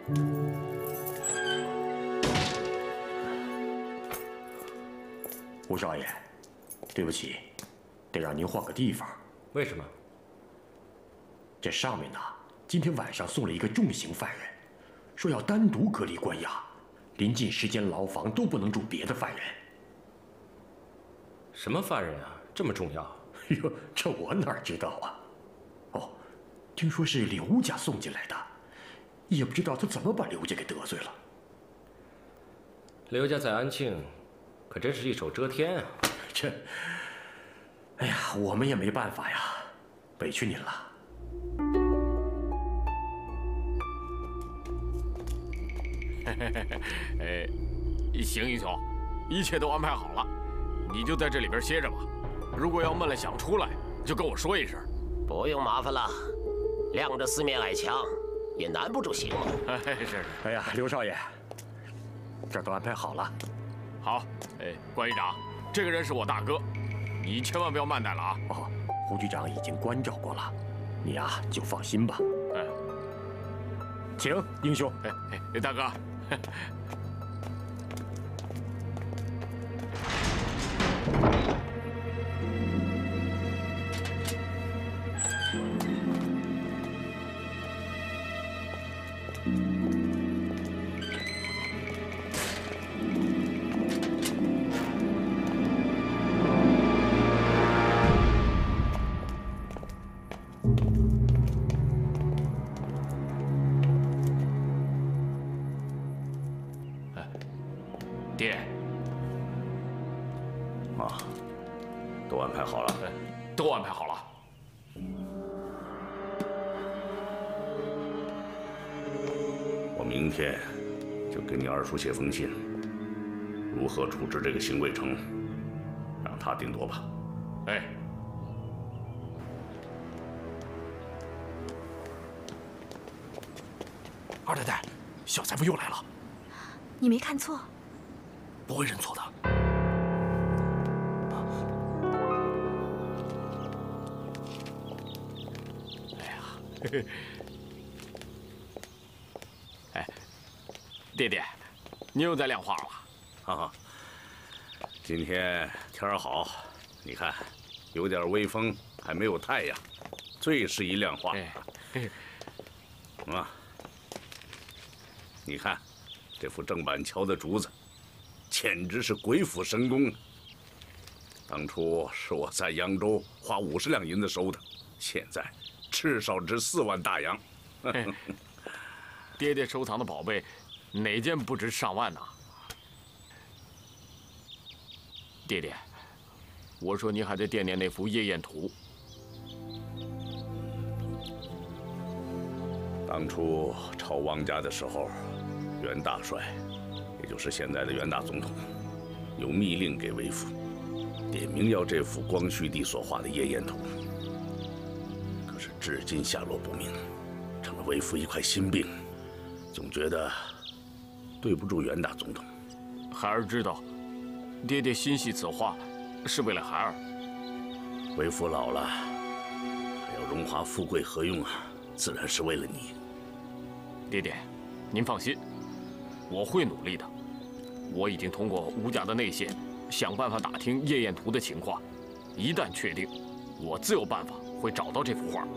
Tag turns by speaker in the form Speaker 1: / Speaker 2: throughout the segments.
Speaker 1: 吴少爷，对不起，得让您换个地方。
Speaker 2: 为什么？
Speaker 1: 这上面呢，今天晚上送了一个重刑犯人，说要单独隔离关押，临近10间牢房都不能住别的犯人。
Speaker 2: 什么犯人啊？这么重要？
Speaker 1: 哟，这我哪知道啊？哦，听说是刘家送进来的，也不知道他怎么把刘家给得罪了。
Speaker 2: 刘家在安庆，可真是一手遮天啊！
Speaker 1: 这，哎呀，我们也没办法呀，委屈您了。
Speaker 3: 行，英雄，一切都安排好了，你就在这里边歇着吧。如果要闷了想出来，就跟我说一声。
Speaker 4: 不用麻烦了，亮着4面矮墙，也难不住行吗？
Speaker 3: 是。
Speaker 1: 哎呀，刘少爷，这儿都安排好了。
Speaker 3: 好，关局长，这个人是我大哥，你千万不要慢待了啊。
Speaker 1: 哦，胡局长已经关照过了，你呀就放心吧。请英雄。
Speaker 3: 大哥。爹，
Speaker 5: 啊，都安排好了，
Speaker 3: 都安排好了。
Speaker 5: 我明天就给你二叔写封信，如何处置这个邢贵成，让他定夺吧。
Speaker 3: 二太太，小裁缝又来了。
Speaker 6: 你没看错，
Speaker 3: 不会认错的。爹爹，你又在晾花了？
Speaker 5: 哈哈，今天天儿好，你看，有点微风，还没有太阳，最适宜晾花。你看，这幅郑板桥的竹子，简直是鬼斧神工。当初是我在扬州花50两银子收的，现在至少值4万大洋。
Speaker 3: 爹爹收藏的宝贝，哪件不值上万呢？爹爹，我说您还得惦念那幅《夜宴图》。
Speaker 5: 当初抄王家的时候，袁大帅，也就是现在的袁大总统，有密令给为父，点名要这幅光绪帝所画的《夜宴图》。可是至今下落不明，成了为父一块心病，总觉得对不住袁大总统。
Speaker 3: 孩儿知道，爹爹心系此画，是为了孩儿。
Speaker 5: 为父老了，还要荣华富贵何用啊？自然是为了你。
Speaker 3: 爹爹，您放心，我会努力的。我已经通过吴家的内线，想办法打听《夜宴图》的情况。一旦确定，我自有办法会找到这幅画。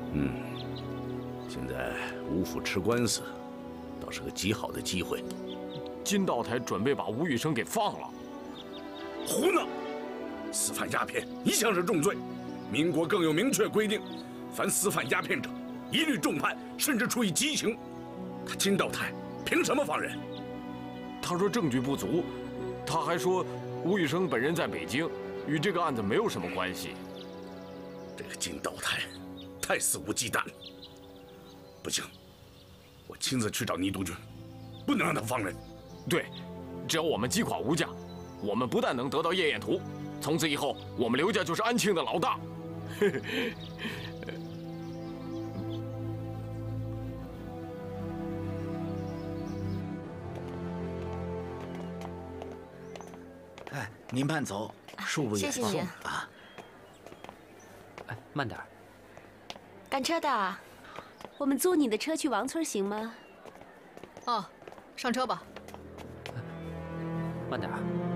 Speaker 5: 现在吴府吃官司，倒是个极好的机会。
Speaker 3: 金道台准备把吴玉生给放了。
Speaker 5: 胡闹！私贩鸦片一向是重罪，民国更有明确规定，凡私贩鸦片者，一律重判，甚至处以极刑。他金道台凭什么放人？
Speaker 3: 他说证据不足，他还说吴玉生本人在北京，与这个案子没有什么关系。
Speaker 5: 这个金道台太肆无忌惮了。不行，我亲自去找倪督军，不能让他放人。
Speaker 3: 对，只要我们击垮吴家，我们不但能得到《夜宴图》，从此以后我们刘家就是安庆的老大。
Speaker 7: 您慢走，恕不远
Speaker 6: 谢谢您
Speaker 7: 啊。
Speaker 2: 哎，慢点儿。
Speaker 6: 赶车的，我们租你的车去王村行吗？
Speaker 8: 哦，上车吧。
Speaker 9: 慢点。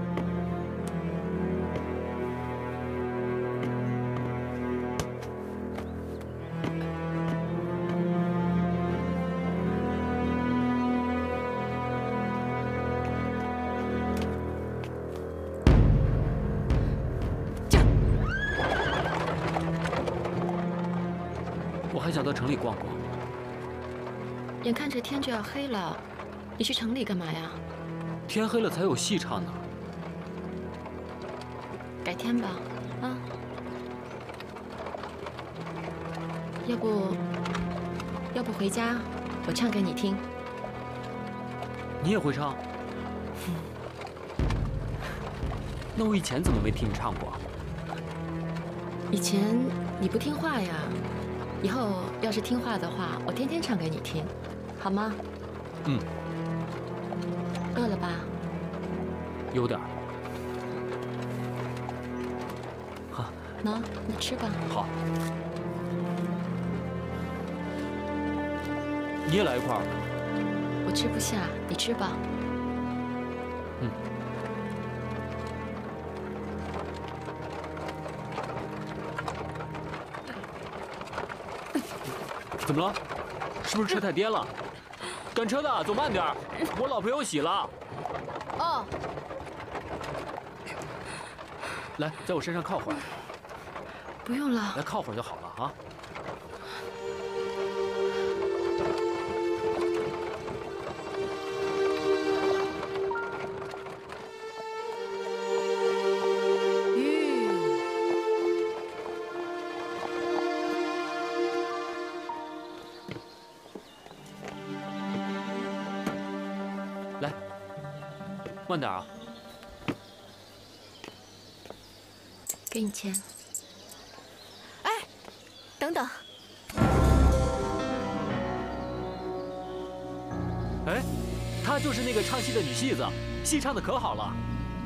Speaker 9: 我还想到城里逛逛。
Speaker 6: 眼看着天就要黑了，你去城里干嘛呀？
Speaker 9: 天黑了才有戏唱呢。
Speaker 6: 改天吧，啊。要不回家，我唱给你听。
Speaker 9: 你也会唱？那我以前怎么没听你唱过？
Speaker 6: 以前你不听话呀，以后要是听话的话，我天天唱给你听，好吗？
Speaker 9: 嗯。
Speaker 6: 饿了吧？
Speaker 9: 有点。好，
Speaker 6: 喏，你吃吧。
Speaker 9: 好。你也来一块儿。
Speaker 6: 我吃不下，你吃吧。
Speaker 9: 嗯。怎么了？是不是车太颠了？赶车的，走慢点儿，我老婆有喜了。
Speaker 8: 哦。
Speaker 9: 来，在我身上靠会儿。
Speaker 6: 不用了。
Speaker 9: 来靠会儿就好了啊。来，慢点啊！
Speaker 6: 给你钱。
Speaker 8: 哎，等等。
Speaker 9: 哎，她就是那个唱戏的女戏子，戏唱的可好了。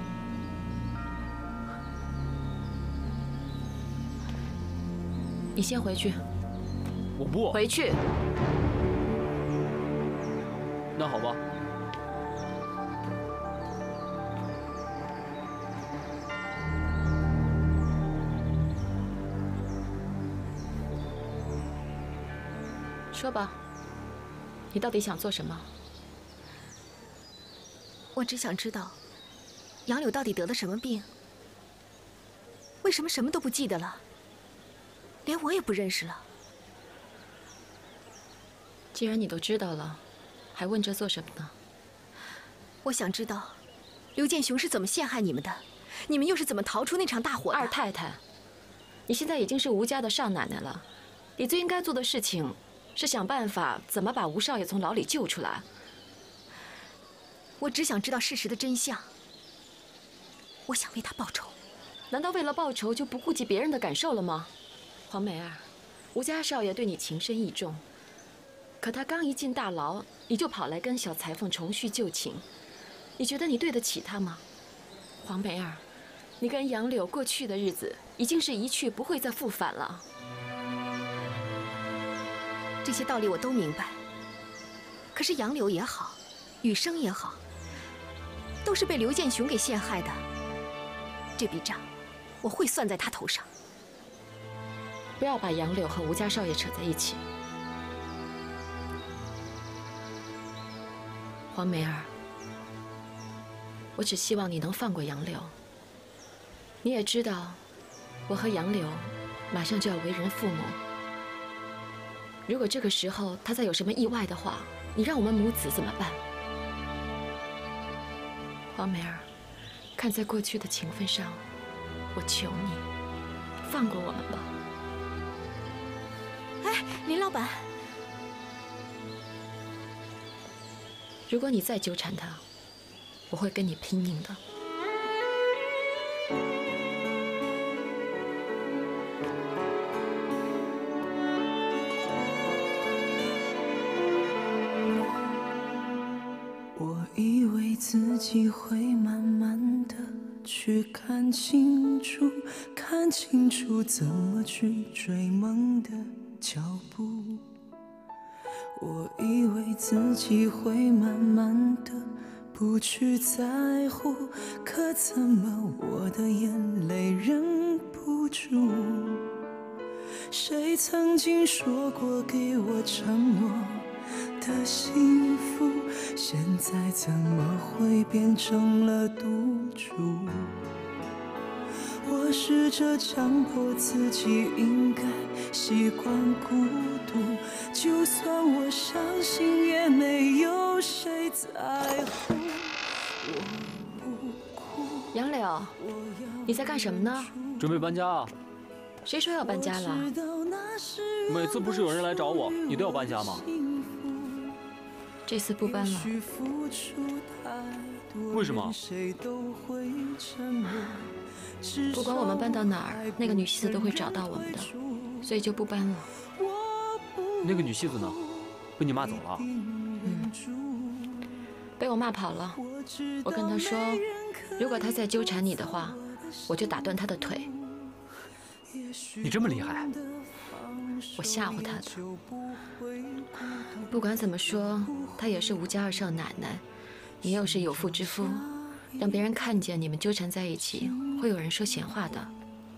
Speaker 6: 你先回去。
Speaker 9: 我不
Speaker 6: 回去。
Speaker 9: 那好吧。
Speaker 6: 说吧，你到底想做什么？
Speaker 8: 我只想知道，杨柳到底得了什么病？为什么什么都不记得了？连我也不认识了。
Speaker 6: 既然你都知道了，还问这做什么呢？
Speaker 8: 我想知道，刘建雄是怎么陷害你们的，你们又是怎么逃出那场大火的？
Speaker 6: 二太太，你现在已经是吴家的少奶奶了，你最应该做的事情是想办法怎么把吴少爷从牢里救出来。
Speaker 8: 我只想知道事实的真相。我想为他报仇。
Speaker 6: 难道为了报仇就不顾及别人的感受了吗？黄梅儿，吴家少爷对你情深意重，可他刚一进大牢，你就跑来跟小裁缝重叙旧情，你觉得你对得起他吗？黄梅儿，你跟杨柳过去的日子已经是一去不会再复返了。
Speaker 8: 这些道理我都明白，可是杨柳也好，雨生也好，都是被刘建雄给陷害的。这笔账，我会算在他头上。
Speaker 6: 不要把杨柳和吴家少爷扯在一起。黄梅儿，我只希望你能放过杨柳。你也知道，我和杨柳马上就要为人父母。如果这个时候他再有什么意外的话，你让我们母子怎么办？黄梅儿，看在过去的情分上，我求你，放过我们吧。
Speaker 8: 哎，林老板，
Speaker 6: 如果你再纠缠他，我会跟你拼命的。
Speaker 10: 我以为自己会慢慢的去看清楚，看清楚怎么去追梦的脚步。 我以为自己会慢慢的不去在乎，可怎么我的眼泪忍不住？谁曾经说过给我承诺的幸福，现在怎么会变成了赌注？我试着强迫自己应该习惯孤独，就算我伤心也没有谁在乎。
Speaker 6: 杨柳，你在干什么呢？
Speaker 9: 准备搬家啊。
Speaker 6: 谁说要搬家了？
Speaker 9: 每次不是有人来找我，你都要搬家吗？
Speaker 6: 这次不搬了。
Speaker 9: 为什么？
Speaker 6: 不管我们搬到哪儿，那个女戏子都会找到我们的，所以就不搬了。
Speaker 9: 那个女戏子呢？被你骂走了？
Speaker 6: 被我骂跑了。我跟她说，如果她再纠缠你的话，我就打断她的腿。
Speaker 9: 你这么厉害？
Speaker 6: 我吓唬她的。不管怎么说，她也是吴家二少奶奶，你又是有妇之夫，让别人看见你们纠缠在一起，会有人说闲话的。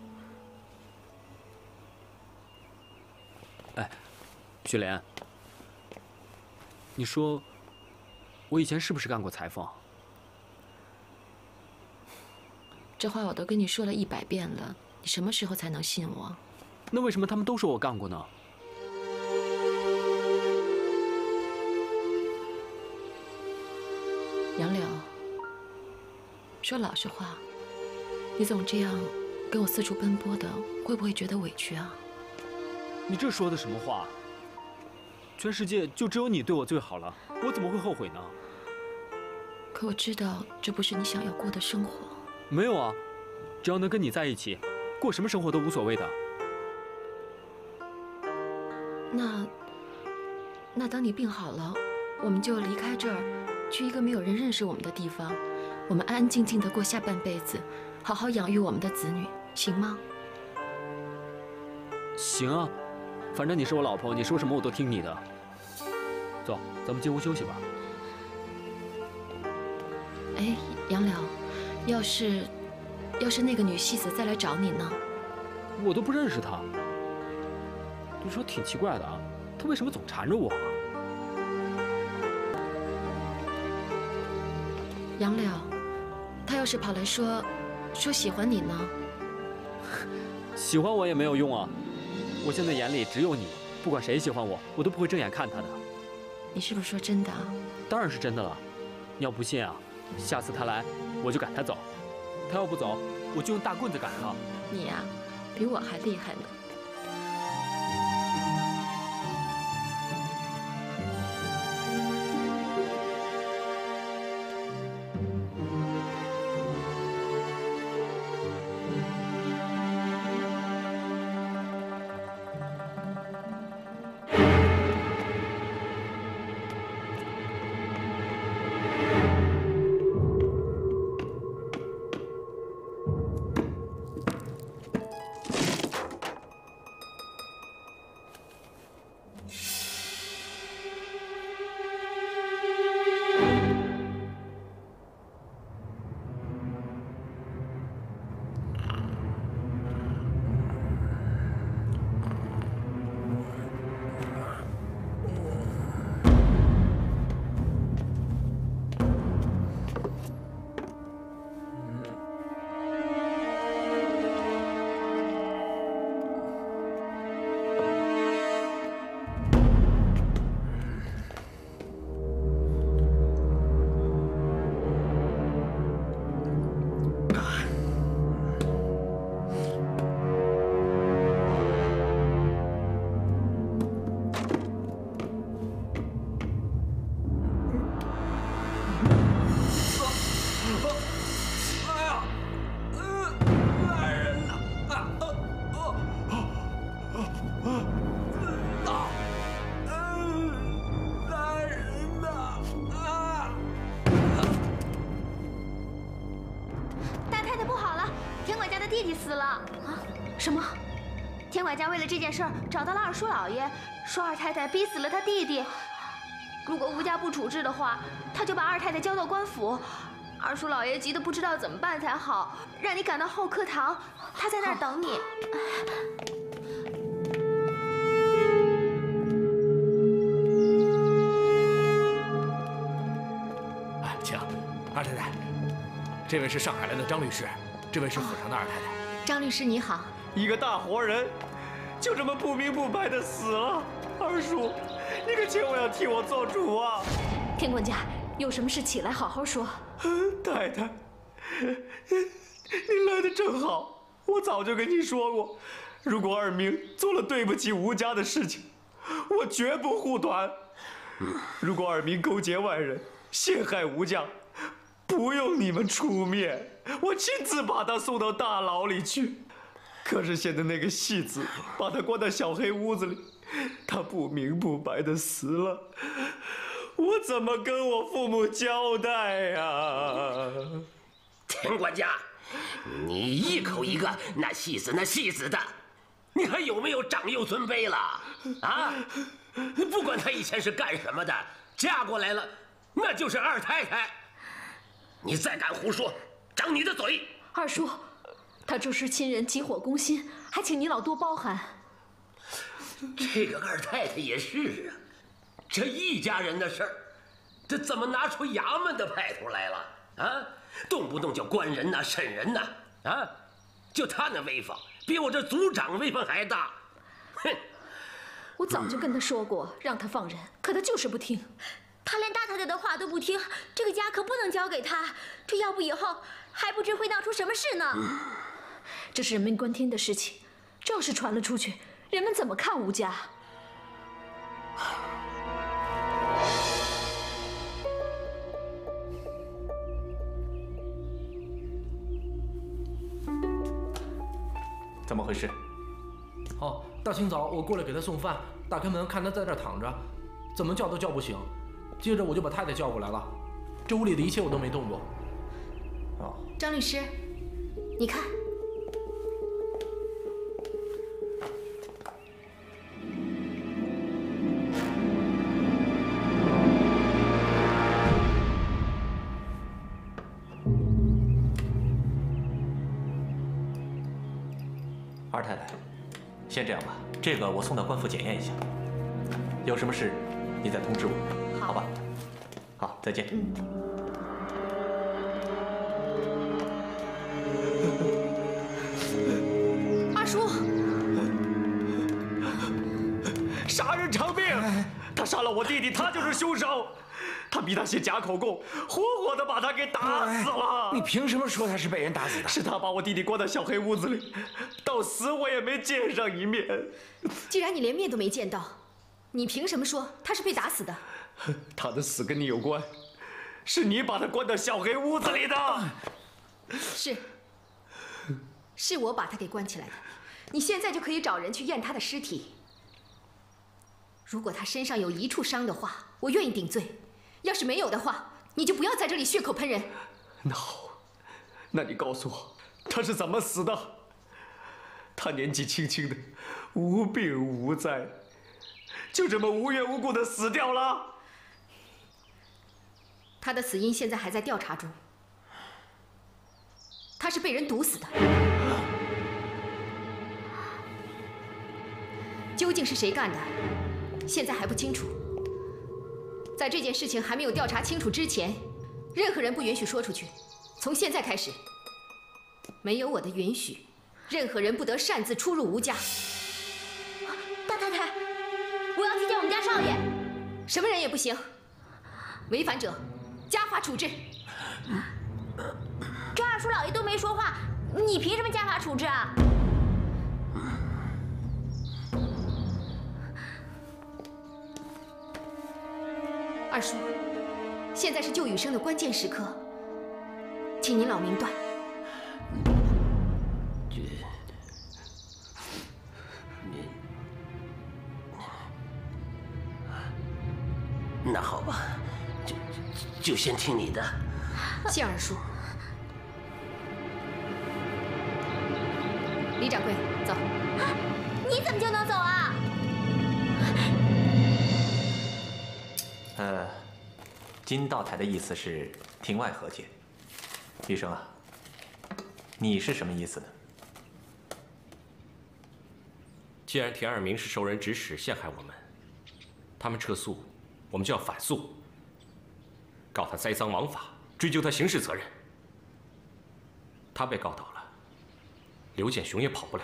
Speaker 9: 哎，雪莲，你说我以前是不是干过裁缝？
Speaker 6: 这话我都跟你说了100遍了，你什么时候才能信我？
Speaker 9: 那为什么他们都说我干过呢？
Speaker 6: 杨柳，说老实话，你总这样跟我四处奔波的，会不会觉得委屈啊？
Speaker 9: 你这说的什么话？全世界就只有你对我最好了，我怎么会后悔呢？
Speaker 6: 可我知道这不是你想要过的生活。
Speaker 9: 没有啊，只要能跟你在一起，过什么生活都无所谓的。那
Speaker 6: 等你病好了，我们就离开这儿，去一个没有人认识我们的地方，我们安安静静的过下半辈子，好好养育我们的子女，行吗？
Speaker 9: 行啊，反正你是我老婆，你说什么我都听你的。走，咱们进屋休息吧。
Speaker 6: 哎，杨柳，要是那个女戏子再来找你呢？
Speaker 9: 我都不认识她。你说挺奇怪的啊，她为什么总缠着我啊？
Speaker 6: 杨柳，她要是跑来说喜欢你呢？
Speaker 9: 喜欢我也没有用啊，我现在眼里只有你，不管谁喜欢我，我都不会正眼看他的。
Speaker 6: 你是不是说真的啊？
Speaker 9: 当然是真的了。你要不信啊，下次他来，我就赶他走。他要不走，我就用大棍子赶他。
Speaker 6: 你呀，比我还厉害呢。
Speaker 11: 弟弟死了啊！什么？天管家为了这件事儿找到了二叔老爷， 说二太太逼死了他弟弟。如果吴家不处置的话，他就把二太太交到官府。二叔老爷急得不知道怎么办才好，让你赶到后课堂，他在那儿等你。
Speaker 12: 请，二太太，这位是上海来的张律师，这位是府上的二太太。
Speaker 8: 张律师你好。
Speaker 13: 一个大活人，就这么不明不白的死了。二叔，你可千万要替我做主啊！
Speaker 11: 田管家，有什么事起来好好说。
Speaker 13: 太太，您来的正好，我早就跟你说过，如果二明做了对不起吴家的事情，我绝不护短。如果二明勾结外人，陷害吴家，不用你们出面，我亲自把他送到大牢里去。可是现在那个戏子把他关在小黑屋子里，他不明不白的死了，我怎么跟我父母交代呀？
Speaker 4: 田管家，你一口一个那戏子那戏子的，你还有没有长幼尊卑了？啊！不管他以前是干什么的，嫁过来了，那就是二太太。你再敢胡说，长你的嘴！
Speaker 11: 二叔，他这是亲人急火攻心，还请您老多包涵。
Speaker 4: 这个二太太也是啊，这一家人的事儿，这怎么拿出衙门的派头来了啊？动不动就关人呐、审人呐，啊！就他那威风，比我这族长威风还大。哼！
Speaker 11: 我早就跟他说过，让他放人，可他就是不听。
Speaker 14: 他连大太太的话都不听，这个家可不能交给他。这要不以后还不知会闹出什么事呢。
Speaker 11: 这是人命关天的事情，这要是传了出去，人们怎么看吴家？
Speaker 9: 怎么回事？
Speaker 12: 哦，大清早我过来给他送饭，打开门看他在这儿躺着，怎么叫都叫不醒。接着我就把太太叫过来了，这屋里的一切我都没动过。哦，
Speaker 8: 张律师，你看。
Speaker 9: 二太太，先这样吧，这个我送到官府检验一下，有什么事你再通知我，好吧？好，再见。
Speaker 8: 二叔，
Speaker 13: 杀人偿命，他杀了我弟弟，他就是凶手。他逼他写假口供，活活的把他给打死了。
Speaker 7: 你凭什么说他是被人打死的？
Speaker 13: 是他把我弟弟关在小黑屋子里，到死我也没见上一面。
Speaker 8: 既然你连面都没见到，你凭什么说他是被打死的？
Speaker 13: 他的死跟你有关，是你把他关到小黑屋子里的。
Speaker 8: 是我把他给关起来的。你现在就可以找人去验他的尸体。如果他身上有一处伤的话，我愿意顶罪。要是没有的话，你就不要在这里血口喷人。
Speaker 13: 那好，那你告诉我，他是怎么死的？他年纪轻轻的，无病无灾，就这么无缘无故的死掉了。
Speaker 8: 他的死因现在还在调查中。他是被人毒死的。究竟是谁干的，现在还不清楚。在这件事情还没有调查清楚之前，任何人不允许说出去。从现在开始，没有我的允许，任何人不得擅自出入吴家。
Speaker 14: 大太太，我要去见我们家少爷。
Speaker 8: 什么人也不行，违反者家法处置。
Speaker 14: 这二叔老爷都没说话，你凭什么家法处置啊？
Speaker 8: 二叔，现在是救雨生的关键时刻，请您老明断。
Speaker 4: 那好吧，就先听你的。
Speaker 8: 谢二叔。李掌柜，走。
Speaker 14: 你怎么就能走啊？
Speaker 9: 金道台的意思是庭外和解。医生啊，你是什么意思呢？
Speaker 2: 既然田二明是受人指使陷害我们，他们撤诉，我们就要反诉，告他栽赃枉法，追究他刑事责任。他被告倒了，刘建雄也跑不了。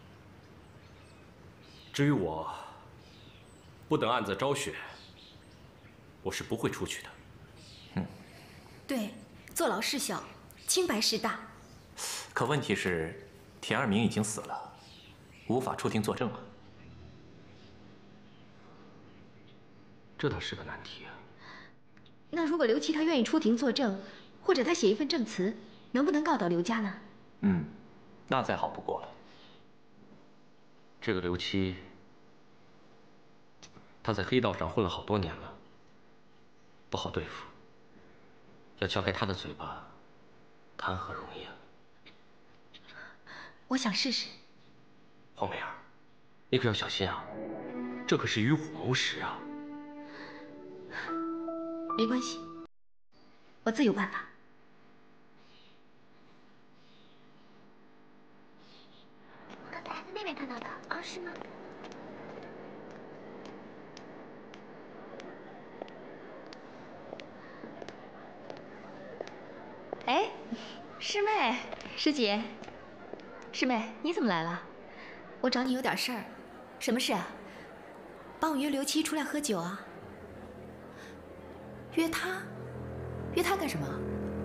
Speaker 2: 至于我，不等案子昭雪，我是不会出去的。
Speaker 8: 对，坐牢事小，清白事大。
Speaker 9: 可问题是，田二明已经死了，无法出庭作证啊。
Speaker 2: 这倒是个难题啊。
Speaker 8: 那如果刘七他愿意出庭作证，或者他写一份证词，能不能告倒刘家呢？
Speaker 9: 那再好不过了。
Speaker 2: 这个刘七，他在黑道上混了好多年了，不好对付。要撬开他的嘴巴，谈何容易啊！
Speaker 8: 我想试试。
Speaker 2: 黄梅儿，你可要小心啊，这可是与虎谋食啊！
Speaker 8: 没关系，我自有办法。
Speaker 14: 我刚才还在那边看到的啊，是吗？
Speaker 8: 哎，师妹，师姐，师妹，你怎么来了？我找你有点事儿。什么事啊？帮我约刘七出来喝酒啊。约他？约他干什么？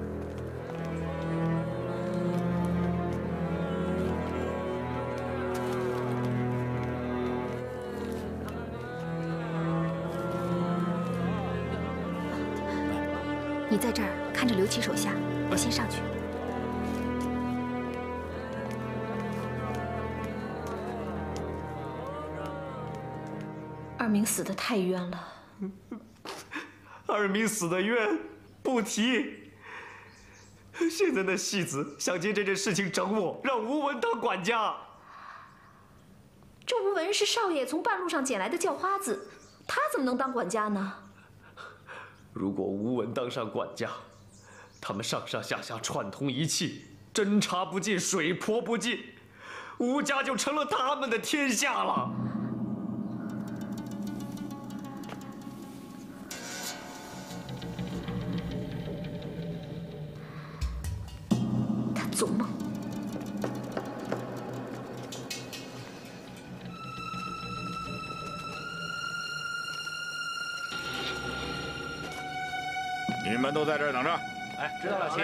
Speaker 8: 你在这儿看着刘七手下，我先上去。
Speaker 6: 二明死得太冤了。
Speaker 13: 二明死的冤，不提。现在那戏子想借这件事情整我，让吴文当管家。
Speaker 6: 这吴文是少爷从半路上捡来的叫花子，他怎么能当管家呢？
Speaker 13: 如果吴文当上管家，他们上上下下串通一气，针插不进，水泼不进，吴家就成了他们的天下了。
Speaker 6: 他做梦。
Speaker 5: 你们都在这儿等着。
Speaker 7: 哎，知道了，七爷。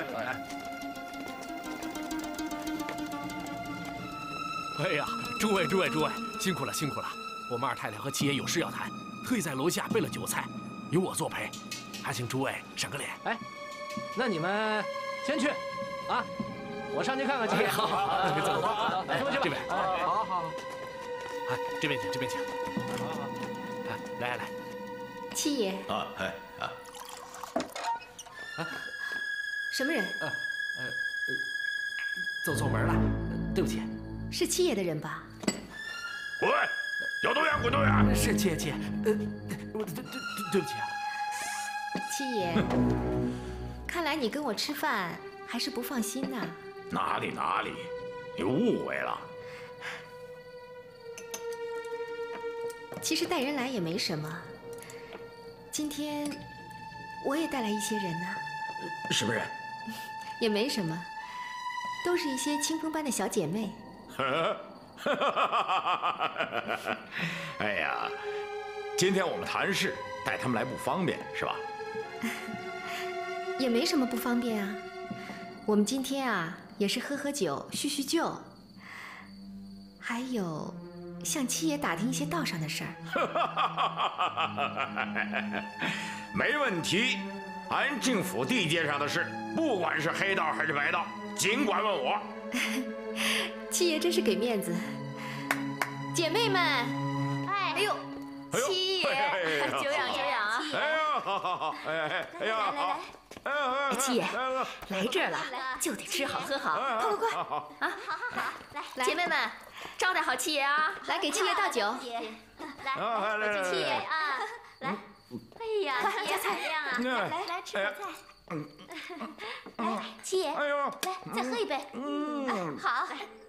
Speaker 12: 哎呀，诸位，辛苦了，辛苦了！我们二太太和七爷有事要谈，特意在楼下备了酒菜，有我作陪，还请诸位赏个脸。 哎，那你们先去，啊，我上去看看七爷。好，走吧，这边，好。哎，这边请。来，
Speaker 8: 七爷。什么人？
Speaker 12: 走门了，对不起。
Speaker 8: 是七爷的人吧？
Speaker 5: 滚！有动静，滚动静！
Speaker 12: 是七爷，我对不起啊。
Speaker 8: 七爷，看来你跟我吃饭还是不放心呐。
Speaker 5: 哪里，你误会了。
Speaker 8: 其实带人来也没什么。今天我也带来一些人呢。
Speaker 7: 什么人？
Speaker 8: 也没什么，都是一些清风般的小姐妹。
Speaker 5: 哎呀，今天我们谈事，带他们来不方便是吧？
Speaker 8: 也没什么不方便啊。我们今天啊，也是喝酒，叙旧，还有向七爷打听一些道上的事儿。
Speaker 5: 没问题。安庆府地界上的事，不管是黑道还是白道，尽管问我。
Speaker 8: 七爷真是给面子，姐妹们，哎呦，七爷，久仰啊！
Speaker 5: 哎呀，好，哎呀，
Speaker 8: 来，七爷来这儿了，就得吃好喝好，快啊！来，姐妹们，招待好七爷啊！来给七爷倒酒，
Speaker 14: 来，七爷啊，来。哎呀， 来吃口菜。来，七爷，来再喝一杯。好。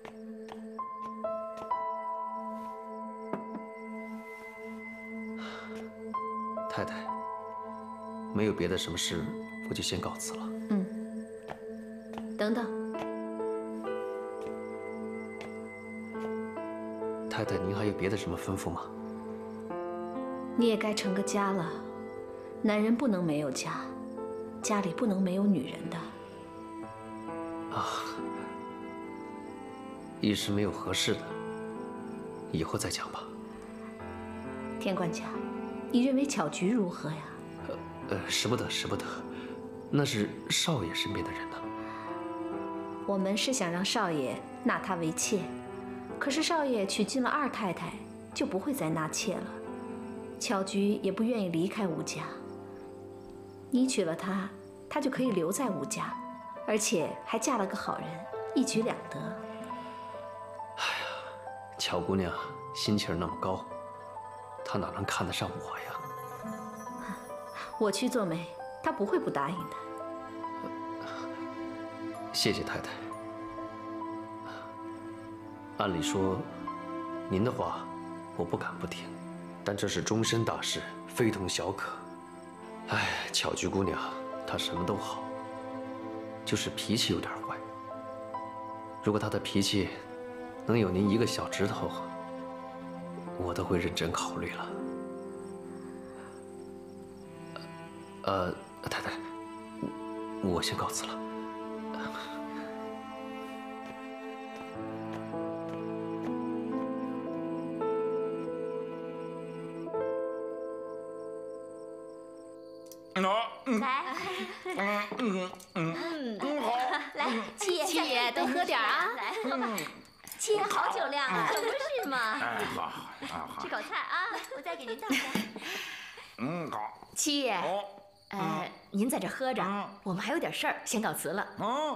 Speaker 15: 太太，没有别的什么事，我就先告辞了。
Speaker 8: 等等，
Speaker 15: 太太，您还有别的什么吩咐吗？
Speaker 8: 你也该成个家了。男人不能没有家，家里不能没有女人的。
Speaker 15: 一时没有合适的，以后再讲吧。
Speaker 8: 田管家，你认为巧菊如何呀？
Speaker 15: 使不得，使不得，那是少爷身边的人呢。
Speaker 8: 我们是想让少爷纳她为妾，可是少爷娶进了二太太，就不会再纳妾了。巧菊也不愿意离开吴家。你娶了她，她就可以留在吴家，而且还嫁了个好人，一举两得。
Speaker 15: 巧姑娘心气儿那么高，她哪能看得上我呀？
Speaker 8: 我去做媒，她不会不答应的。
Speaker 15: 谢谢太太。按理说，您的话我不敢不听，但这是终身大事，非同小可。哎，巧菊姑娘她什么都好，就是脾气有点坏。如果她的脾气能有您一个小指头，我都会认真考虑了。太太，我先告辞了。
Speaker 14: 好，来，七爷
Speaker 8: 多喝点啊。
Speaker 14: 来，喝吧。七爷好酒量啊，可不是吗？
Speaker 5: 好，
Speaker 14: 吃口菜啊，我再给您倒下。
Speaker 5: 好。
Speaker 8: 七爷，您在这喝着，我们还有点事儿，先告辞了。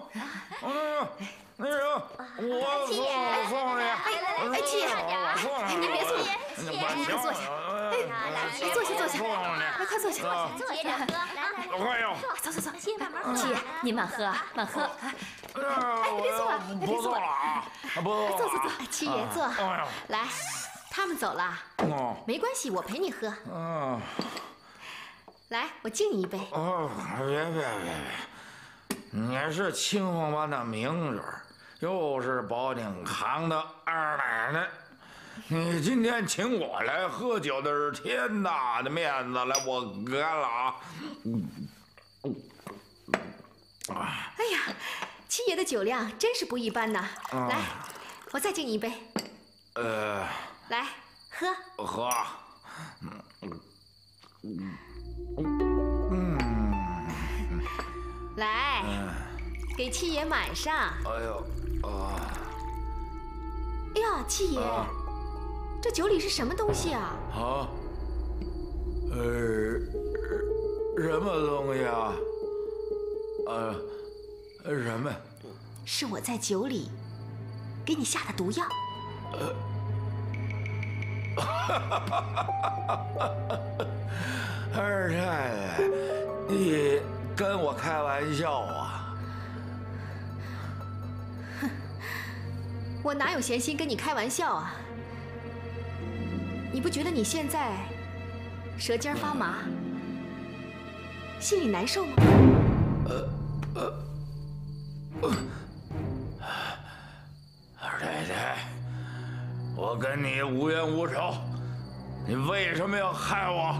Speaker 5: 那个，我送你。
Speaker 8: 哎，七爷，您别坐，快坐下。哎，坐下，快坐下，
Speaker 14: 接着喝，来，
Speaker 5: 快哟，
Speaker 8: 走，
Speaker 14: 七爷慢慢喝。
Speaker 8: 七爷，您慢喝，慢喝。哎，别坐了，
Speaker 5: 不坐了啊，不
Speaker 8: 坐。七爷坐，来，他们走了，没关系，我陪你喝。来，我敬你一杯。
Speaker 16: 别！你是清风般的明人，又是保定康的二奶奶，你今天请我来喝酒的是天大的面子了，我干了啊！
Speaker 8: 哎呀，七爷的酒量真是不一般呐！来，我再敬你一杯。来，喝。来，给七爷满上。哎呀，七爷，这酒里是什么东西啊？
Speaker 16: 什么东西啊？什么？
Speaker 8: 是我在酒里给你下的毒药。
Speaker 16: 二太太，你跟我开玩笑啊？
Speaker 8: 哼，我哪有闲心跟你开玩笑啊？你不觉得你现在舌尖发麻，心里难受吗？
Speaker 16: 二太太，我跟你无冤无仇，你为什么要害我？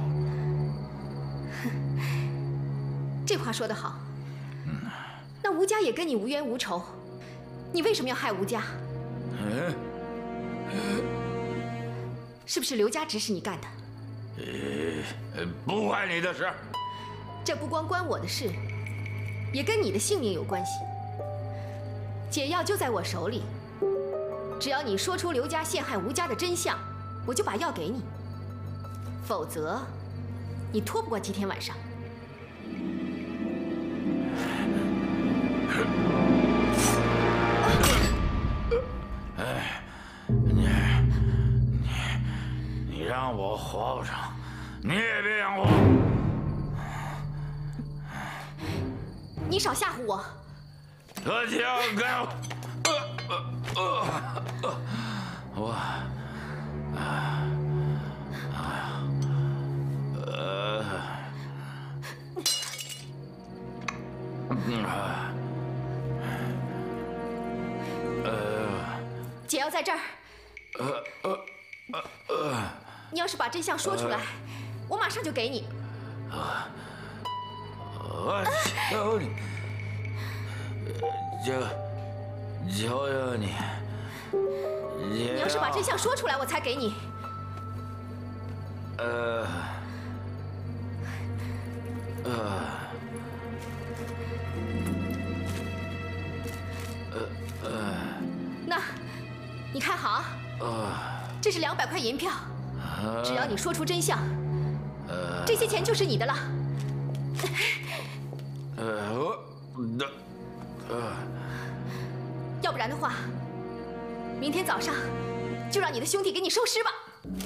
Speaker 8: 这话说得好。那吴家也跟你无冤无仇，你为什么要害吴家？是不是刘家指使你干的？
Speaker 16: 不关你的事。
Speaker 8: 这不光关我的事，也跟你的性命有关系。解药就在我手里，只要你说出刘家陷害吴家的真相，我就把药给你。否则，你拖不过今天晚上。
Speaker 16: 你让我活不成，你也别让我。
Speaker 8: 你少吓唬我。
Speaker 16: 他交给我，
Speaker 8: 解药在这儿。你要是把真相说出来，我马上就给你。
Speaker 16: 我求你，求求你！
Speaker 8: 你要是把真相说出来，我才给你。那，你看好啊，这是200块银票，只要你说出真相，这些钱就是你的了。要不然的话，明天早上就让你的兄弟给你收尸吧。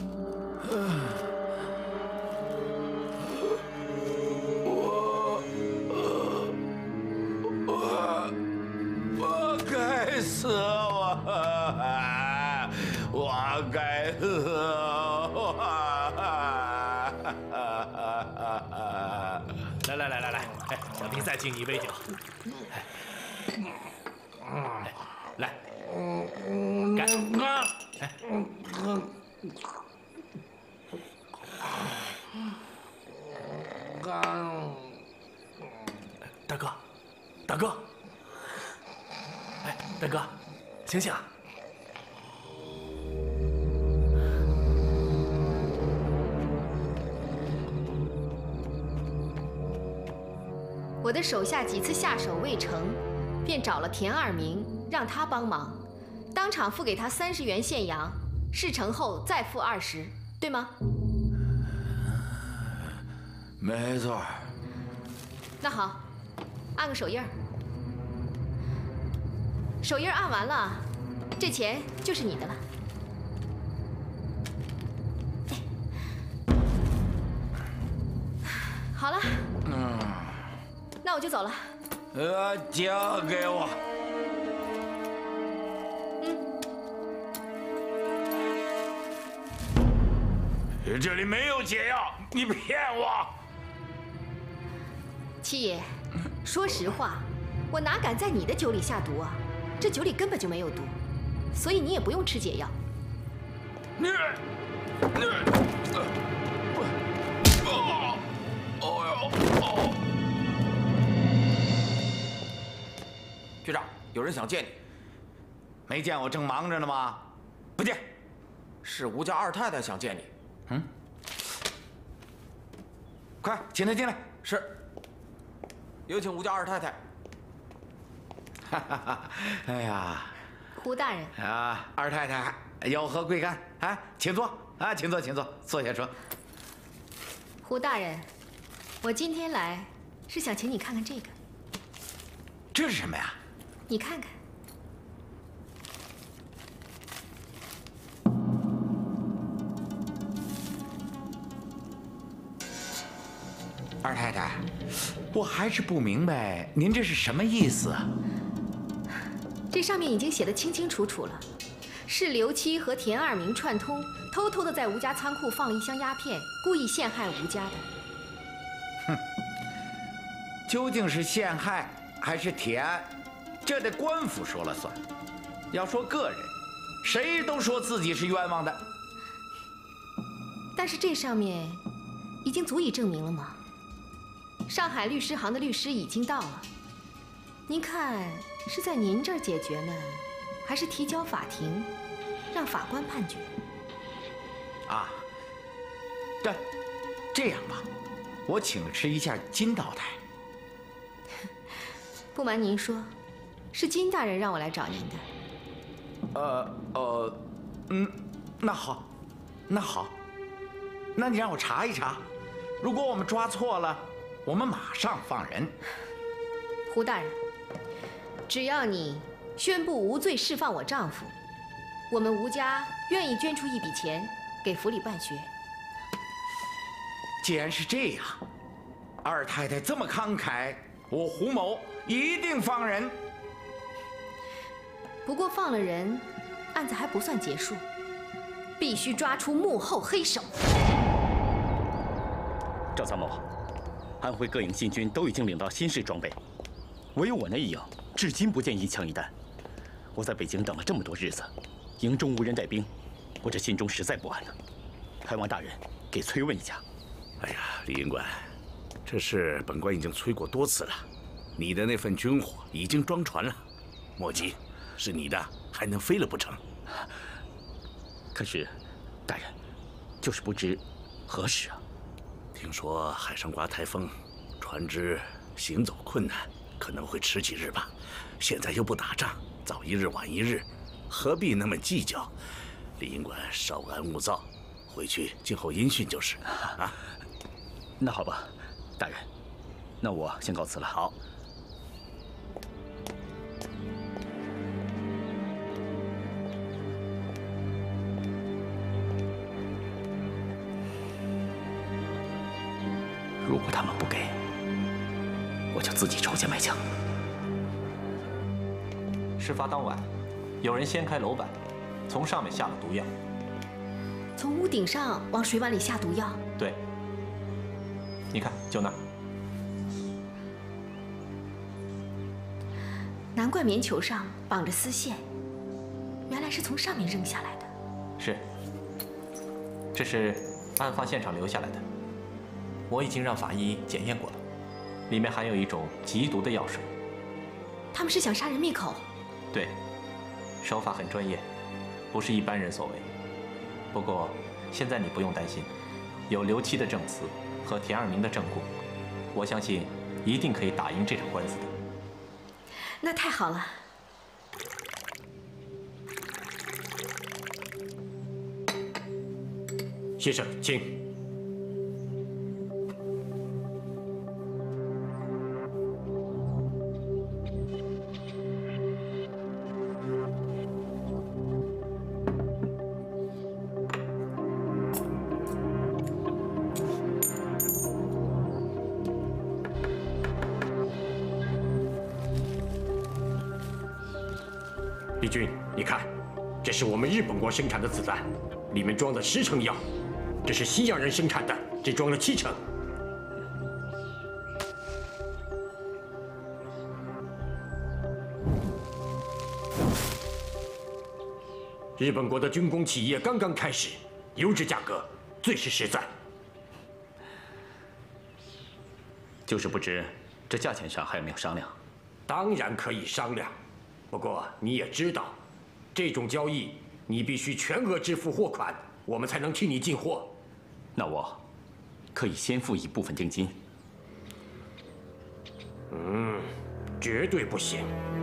Speaker 16: 我该死，我该死。
Speaker 12: 来，哎，小弟再敬你一杯酒。来，干！哎，大哥，大哥，哎，大哥，醒醒！
Speaker 8: 我的手下几次下手未成，便找了田二明，让他帮忙，当场付给他30元现洋，事成后再付20，对吗？
Speaker 16: 没错。
Speaker 8: 那好，按个手印儿。手印按完了，这钱就是你的了。好了。那我就走了。
Speaker 16: 交给我。这里没有解药，你骗我！
Speaker 8: 七爷，说实话，我哪敢在你的酒里下毒啊？这酒里根本就没有毒，所以你也不用吃解药。
Speaker 13: 局长，有人想见你。
Speaker 16: 没见我正忙着呢吗？不见。
Speaker 13: 是吴家二太太想见你。
Speaker 16: 嗯。快，请她进来。
Speaker 13: 是。有请吴家二太太。
Speaker 16: 哈哈哈！哎呀，
Speaker 8: 胡大人
Speaker 16: 啊，二太太有何贵干？啊，请坐啊，请坐，请坐，坐下说。
Speaker 8: 胡大人，我今天来是想请你看看这个。
Speaker 16: 这是什么呀？
Speaker 8: 你看看。
Speaker 16: 二太太，我还是不明白您这是什么意思啊？
Speaker 8: 这上面已经写得清清楚楚了，是刘七和田二明串通，偷偷的在吴家仓库放了一箱鸦片，故意陷害吴家的。
Speaker 16: 哼，究竟是陷害还是铁案，这得官府说了算。要说个人，谁都说自己是冤枉的。
Speaker 8: 但是这上面已经足以证明了吗？上海律师行的律师已经到了，您看是在您这儿解决呢，还是提交法庭，让法官判决？
Speaker 16: 啊，这样吧，我请示一下金道台。
Speaker 8: 不瞒您说，是金大人让我来找您的。
Speaker 16: 那好，那好，那你让我查一查，如果我们抓错了，我们马上放人。
Speaker 8: 胡大人，只要你宣布无罪释放我丈夫，我们吴家愿意捐出一笔钱给府里办学。
Speaker 16: 既然是这样，二太太这么慷慨， 我胡某一定放人。
Speaker 8: 不过放了人，案子还不算结束，必须抓出幕后黑手。
Speaker 17: 赵参谋，安徽各营新军都已经领到新式装备，唯有我那一营至今不见一枪一弹。我在北京等了这么多日子，营中无人带兵，我这心中实在不安呢。还望大人给催问一下。
Speaker 5: 哎呀，李营官，这事本官已经催过多次了。你的那份军火已经装船了，莫急，是你的还能飞了不成？
Speaker 17: 可是，大人，就是不知何时啊？
Speaker 5: 听说海上刮台风，船只行走困难，可能会迟几日吧。现在又不打仗，早一日晚一日，何必那么计较？李营官稍安勿躁，回去静候音讯就是。啊，
Speaker 17: 那好吧，大人，那我先告辞了。
Speaker 5: 好。
Speaker 17: 如果他们不给，我就自己筹钱买枪。
Speaker 9: 事发当晚，有人掀开楼板，从上面下了毒药。
Speaker 8: 从屋顶上往水碗里下毒药？
Speaker 9: 对。你看，就那儿。
Speaker 8: 难怪棉球上绑着丝线，原来是从上面扔下来的。
Speaker 9: 是。这是案发现场留下来的。我已经让法医检验过了，里面含有一种极毒的药水。
Speaker 8: 他们是想杀人灭口？
Speaker 9: 对，手法很专业，不是一般人所为。不过现在你不用担心，有刘七的证词和田二明的证供，我相信一定可以打赢这场官司的。
Speaker 8: 那太好了。
Speaker 1: 先生，请。李军，你看，这是我们日本国生产的子弹，里面装的10成药。这是西洋人生产的，只装了7成。日本国的军工企业刚刚开始，优质价格最是实在。
Speaker 17: 就是不知这价钱上还有没有商量？
Speaker 1: 当然可以商量，不过你也知道，这种交易你必须全额支付货款，我们才能替你进货。
Speaker 17: 那我可以先付一部分定金。
Speaker 1: 绝对不行。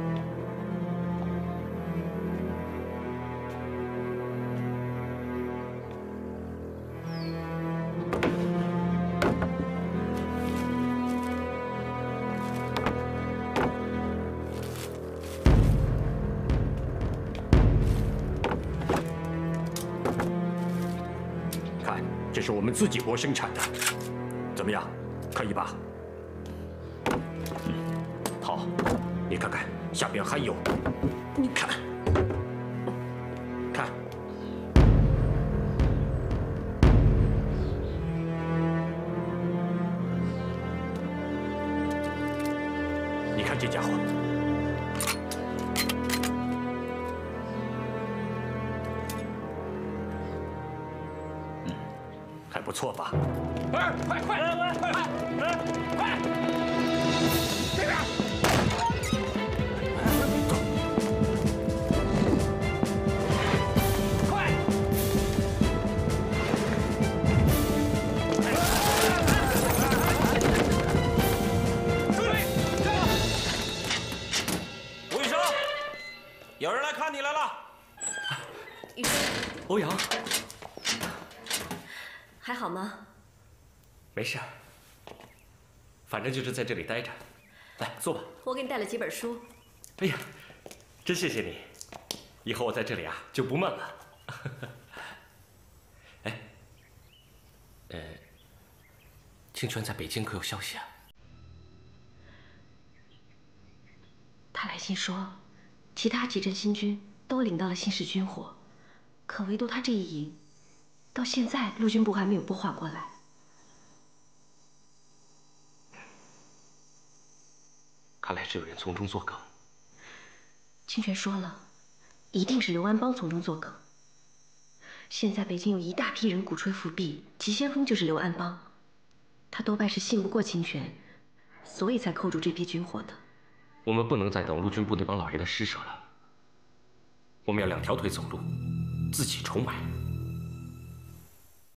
Speaker 1: 看，这是我们自己国生产的，怎么样？可以吧？好，你看看下边还有，你看，看，你看这家伙，还不错吧？
Speaker 16: 快快快快快快！这边！快！注意！
Speaker 2: 吴医生，有人来看你来了。欧阳，
Speaker 8: 还好吗？
Speaker 2: 没事，反正就是在这里待着。来，坐吧。
Speaker 8: 我给你带了几本书。
Speaker 2: 哎呀，真谢谢你，以后我在这里啊就不闷了。哎，清泉在北京可有消息啊？
Speaker 18: 他来信说，其他几镇新军都领到了新式军火，可唯独他这一营，到现在陆军部还没有拨划过来。
Speaker 15: 看来是有人从中作梗。
Speaker 18: 清泉说了，一定是刘安邦从中作梗。现在北京有一大批人鼓吹复辟，急先锋就是刘安邦，他多半是信不过清泉，所以才扣住这批军火的。
Speaker 2: 我们不能再等陆军部那帮老爷的施舍了，我们要两条腿走路，自己筹买。